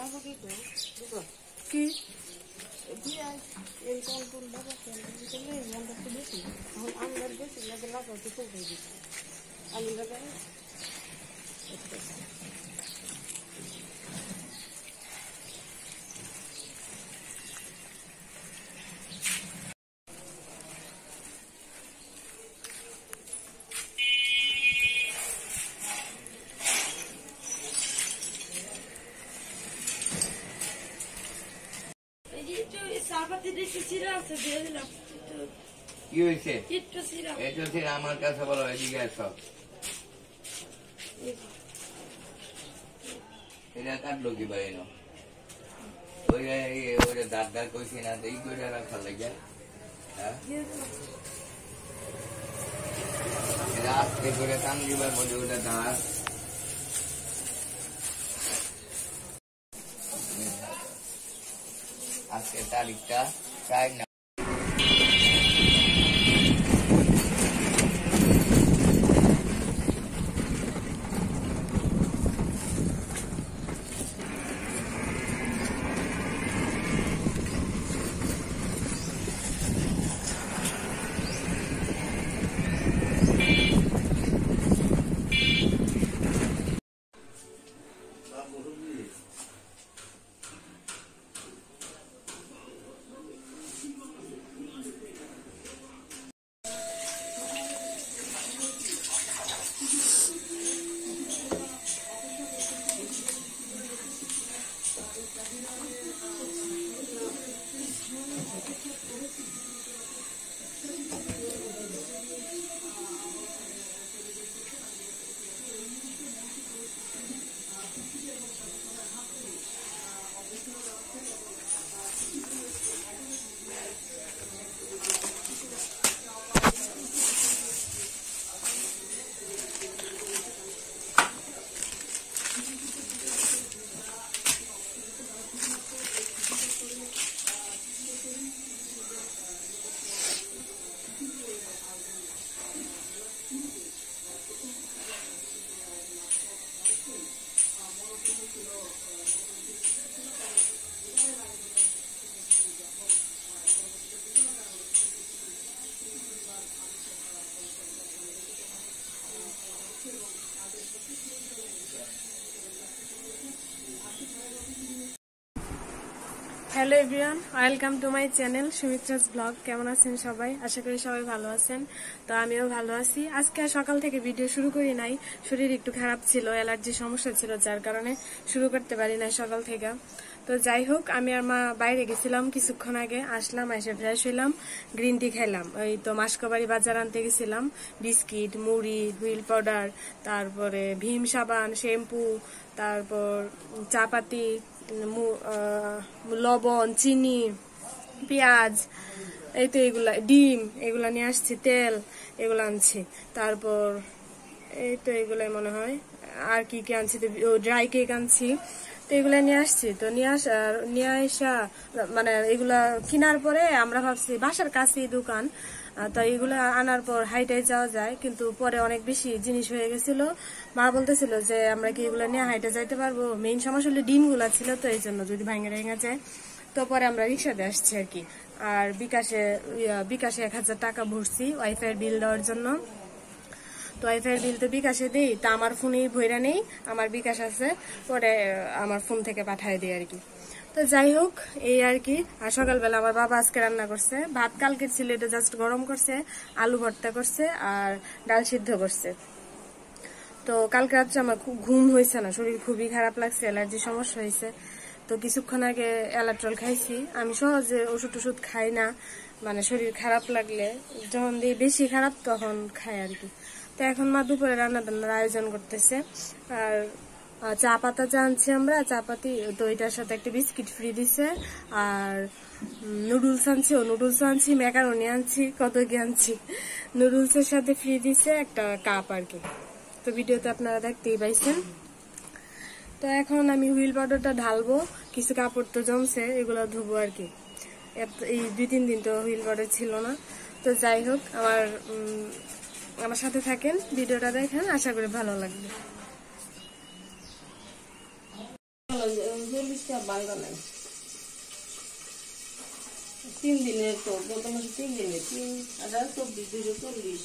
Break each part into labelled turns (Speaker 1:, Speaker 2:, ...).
Speaker 1: কি
Speaker 2: কি হয়েছে? আমার কাছে বলো, এদিকে সব এটা কাটলো কি ভাই? ওই দাঁত দাঁত কইছি না, এই করে রাখা লাগে। আস্তে করে কান দিবার মধ্যে ওটা দাঁত আজকে তারিখটা 4 না। Hello everyone, welcome to my channel Sumitra's blog. কেমন আছেন সবাই? আশা করি সবাই ভালো আছেন। তো আমিও ভালো আছি। আজকে সকাল থেকে ভিডিও শুরু করি নাই, শরীর একটু খারাপ ছিল, অ্যালার্জি সমস্যা ছিল, যার কারণে শুরু করতে পারি নাই সকাল থেকে। তো যাই হোক, আমি আর মা বাইরে গেছিলাম, কিছুক্ষণ আগে আসলাম, এসে ফ্রেশ হইলাম, গ্রিন টি খাইলাম। ওই তো মাসকবাড়ি বাজার আনতে গেছিলাম, বিস্কিট, মুড়ি, হুইল পাউডার, তারপরে ভীম সাবান, শ্যাম্পু, তারপর চাপাতি, লবণ, চিনি, পেঁয়াজ, এই তো এগুলা, ডিম, এগুলা নিয়ে আসছি, তেল এগুলো আনছি। তারপর এই তো এগুলাই মনে হয়, আর কি কি আনছি, ড্রাই কেক আনছি। তো এগুলা নিয়ে আসছি। তো নিয়ে আসা মানে এগুলা কেনার পরে আমরা ভাবছি বাসার কাছেই দোকান, তো এগুলো আনার পর হাইটাই যাওয়া যায়, কিন্তু পরে অনেক বেশি জিনিস হয়ে গেছিল। মা বলতেছিল যে আমরা কি এগুলো নিয়ে হাইটে যাইতে পারবো, মেইন সমস্যা হলো ডিম গুলা ছিল, তো এই জন্য যদি ভাঙে যায়। তো পরে আমরা রিক্সাতে আসছি আর কি। আর বিকাশে 1000 টাকা ভরছি ওয়াইফাই বিল দেওয়ার জন্য। তো ওয়াইফাই বিল তো বিকাশে দিই, তা আমার ফোনেই ভইরা নেই, আমার বিকাশ আছে, পরে আমার ফোন থেকে পাঠায় দিই আর কি। তো যাই হোক, এই আর কি। আর সকালবেলা আমার বাবা আজকে রান্না করছে, ভাত কালকের ছিল, এটা জাস্ট গরম করছে, আলু ভর্তা করছে আর ডাল সিদ্ধ করছে। তো কালকে রাত্রে আমার খুব ঘুম হয়েছে না, শরীর খুবই খারাপ লাগছে, অ্যালার্জি সমস্যা হয়েছে। তো কিছুক্ষণ আগে অ্যালাট্রল খাইছি। আমি সহজে ওষুধ খাই না, মানে শরীর খারাপ লাগলে, যখন দিয়ে বেশি খারাপ তখন খাই আর কি। তো এখন মা দুপুরে রান্না বান্নার আয়োজন করতেছে। আর চা পাতা যা আনছি আমরা, চাপাতি, তো এটার সাথে একটা বিস্কিট ফ্রি দিছে। আর নুডলস আনছি, নুডলস আনছি, ম্যাকারনি আনছি, কত কি আনছি। নুডলসের সাথে ফ্রি দিছে একটা কাপ আর কি। তো ভিডিওতে আপনারা দেখতেই পাইছেন। তো এখন আমি হুইল পাউডারটা ঢালবো, কিছু কাপড় তো জমছে, এগুলো ধুবো আর কি। এই 2-3 দিন তো হুইল পাউডার ছিল না। তো যাই হোক, আমার সাথে থাকেন, ভিডিওটা দেখেন, আশা করি ভালো লাগবে।
Speaker 1: 40টা বাঙ্গা নাই 3 দিনের তো গত মাসে 3 দিনে 3,24,240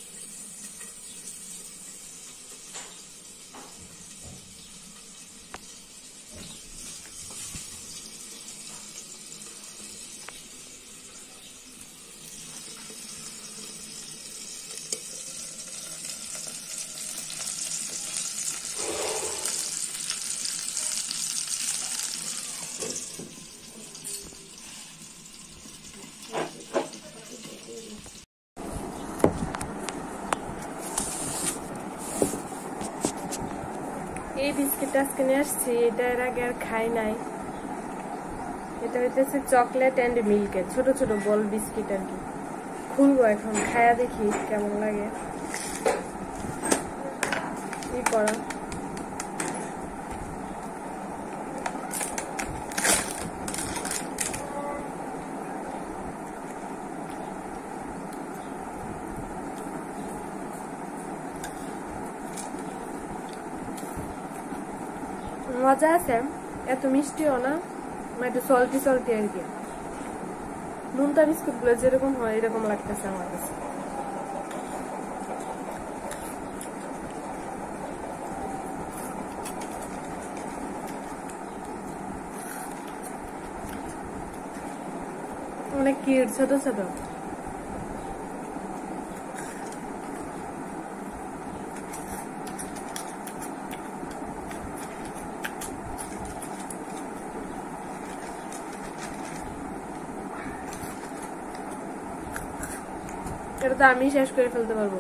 Speaker 2: এই বিস্কিটটা আজকে নিয়ে আসছি, এটা এর আগে আর খাই নাই। এটা হইতেছে চকলেট এন্ড মিল্কের ছোট ছোট বল বিস্কিট আর কি। খুলবো এখন, খায়া দেখি কেমন লাগে। কি করা মজা আছে, এত মিষ্টিও না, একটু সল্টি সল্টি আর কি। নুনতা বিস্কুট গুলো যেরকম হয় এরকম লাগতেছে আমার কাছে। অনেক কিউট, ছোট ছোট। এটা তো আমি শেষ করে ফেলতে পারবো।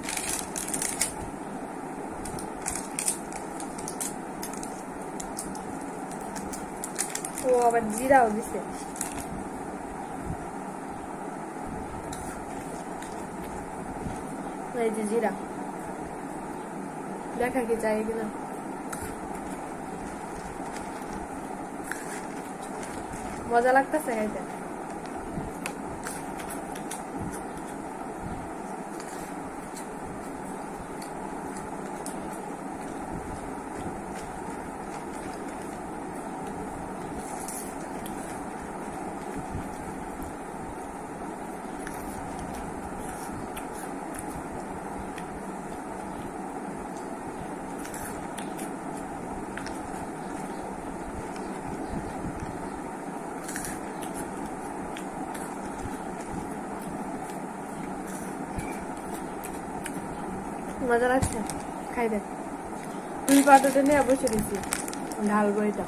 Speaker 2: ও আবার জিরাও দিছে। এই যে জিরা, দেখা কি চাই কিনা। মজা লাগতেছে খাইতে। মজা লাগছে, খাই দেখ। ফুল পাতাটা নিয়ে বসে দিচ্ছি, ঢালবো এটা।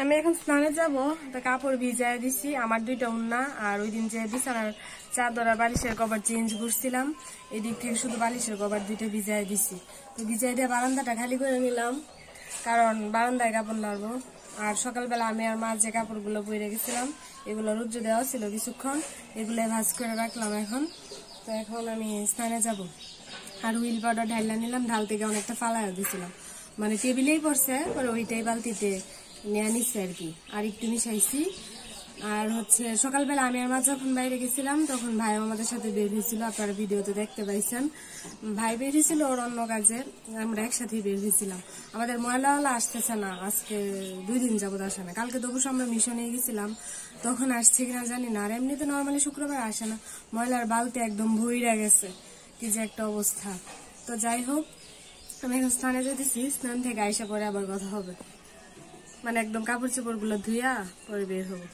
Speaker 2: আমি এখন স্নানে যাব, তো কাপড় ভিজাই দিছি, আমার 2টা উন্না, আর ওই দিন যে বিছানার চাদর আর বালিশের কভার চেঞ্জ করছিলাম, এদিক থেকে শুধু বালিশের কভার 2টা ভিজাই দিছি। তো ভিজাই দিয়ে বারান্দাটা খালি করে নিলাম, কারণ বারান্দায় কাপড় নাড়বো। আর সকালবেলা আমি আর মা যে কাপড়গুলো পরে গেছিলাম, এগুলো রোদ্রে দেওয়া ছিল কিছুক্ষণ, এগুলো ভাঁজ করে রাখলাম এখন। তো এখন আমি স্নানে যাব। আর হুইল পাউডার ঢাইলা নিলাম, ঢাল থেকে অনেকটা ফালাইয়া দিয়েছিলাম, মানে টেবিলেই পড়ছে, পরে ওইটাই বালতিতে নিয়ে নিচ্ছে আর কি, আর একটু মিশাইছি। আর হচ্ছে সকালবেলা আমি আর মা যখন বাইরে গেছিলাম, তখন ভাই আমাদের সাথে বের হয়েছিল, আপনারা ভিডিওতে দেখতে পাইছেন। ভাই বের হয়েছিল ওর অন্য কাজে, আমরা একসাথেই বের হয়েছিলাম। আমাদের ময়লাওয়ালা আসতেছে না, আজকে 2 দিন যাবত আসে না। কালকে তো অবশ্য আমরা মিশনে গেছিলাম, তখন আসছে কিনা জানি না। আর এমনিতে নর্মালি শুক্রবার আসে না, ময়লার বালতি একদম ভইরা গেছে, কি যে একটা অবস্থা। তো যাই হোক, আমি এখন স্নানে যেতেছি, স্নান থেকে আইসা পরে আবার কথা হবে, মানে একদম কাপড় চোপড় গুলো ধুইয়া পরে বের হবো।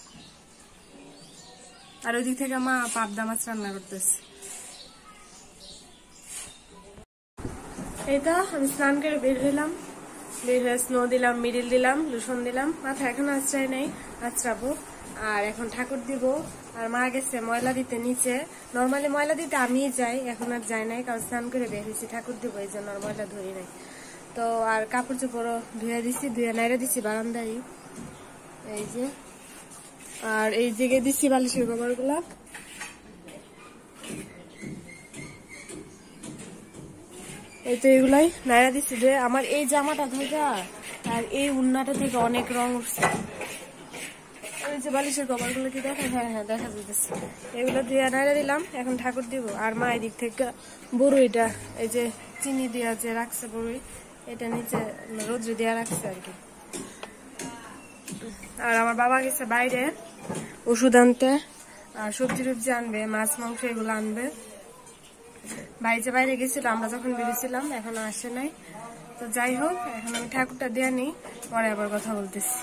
Speaker 2: আর ওই দিক থেকে মা পাবদা মাছ রান্না করতেছে। এই তো আমি স্নান করে বের হইলাম, বের হয়ে স্নো দিলাম, মিডিল দিলাম, লোশন দিলাম, মাথা এখন আঁচড়াই নাই, আঁচড়াবো। আর এখন ঠাকুর দিব। আর মা গেছে ময়লা দিতে নিচে, নর্মালি ময়লা দিতে আমিই যাই, এখন আর যাই নাই, কারণ স্নান করে বের হয়েছি ঠাকুর দিব, এই জন্য আর ময়লা ধরি নাই। তো আর কাপড় চোপড়ও ধুয়ে দিছি, ধুয়ে নাইড়ে দিছি বারান্দায়, এই যে। আর এই দিকে দিচ্ছি বালিশের কভার গুলা, এই তো এগুলাই নাইড়া দিচ্ছি। যে আমার এই জামাটা থেকে আর এই উন্নাটা থেকে অনেক রং উঠছে। ওই যে বালিশের কভার গুলো কি দেখা? হ্যাঁ হ্যাঁ দেখা যাচ্ছে। এগুলো দিয়ে নাইড়া দিলাম, এখন ঠাকুর দিব। আর মা এদিক থেকে বড়ইটা, এই যে চিনি দিয়া যে রাখছে বড়ই, এটা নিচে রোদ্রে দিয়া রাখছে আর কি। আর আমার বাবা গেছে বাইরে ওষুধ আনতে, আর সবজি টবজি আনবে, মাছ মাংস এগুলো আনবে। ভাই যে বাইরে গেছিল আমরা যখন বেরিয়েছিলাম, এখনো আসে নাই। তো যাই হোক, এখন আমি ঠাকুরটা দিয়ে নিই, পরে আবার কথা বলতেছি।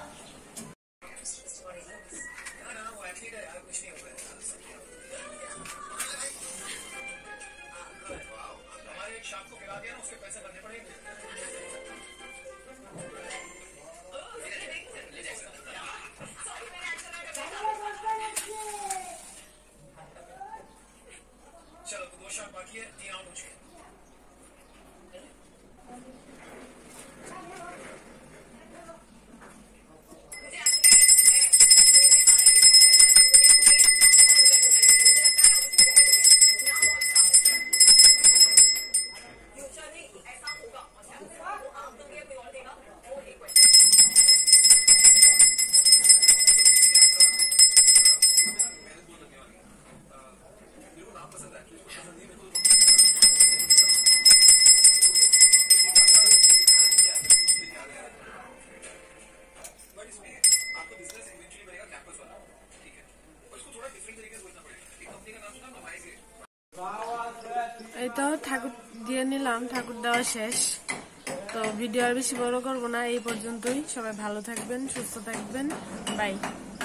Speaker 2: এই তো ঠাকুর দিয়ে নিলাম, ঠাকুর দেওয়া শেষ। তো ভিডিও আর বেশি বড় করবো না, এই পর্যন্তই। সবাই ভালো থাকবেন, সুস্থ থাকবেন, বাই।